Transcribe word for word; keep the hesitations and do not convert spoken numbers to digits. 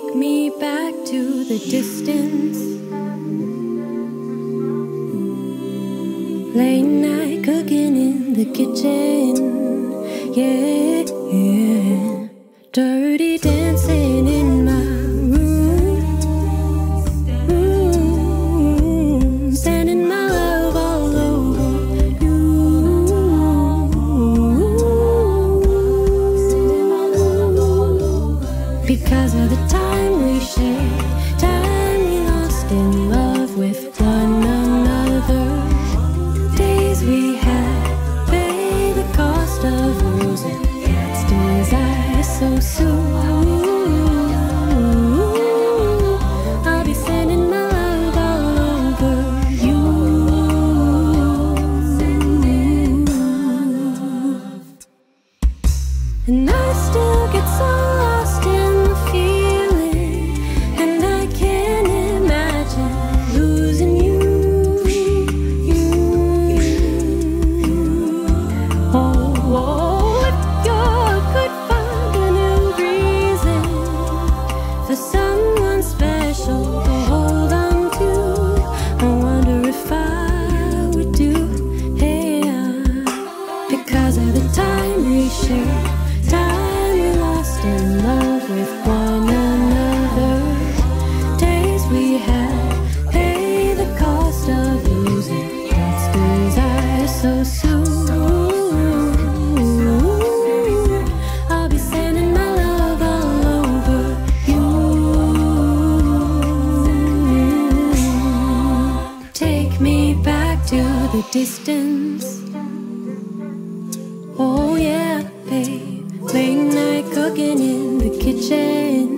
Take me back to the distance. Late night cooking in the kitchen. Yeah, yeah. Dirty dancing in my room. Room. Sending my love all over you. Because of the time we shared, time we lost in love with one another. Days we had, pay the cost of losing. That's desire so soon. I'll be sending my love all over you. And I still get so lost in the feeling, and I can't imagine losing you. You. Oh, oh, if you could find a new reason for someone special to hold on to, I wonder if I would do. Hey, because of the time we shared, time we lost in love with one another. Days we had, pay the cost of losing. That's desire so soon. I'll be sending my love all over you. Take me back to the distance. Oh yeah, babe. Late night cooking in the kitchen.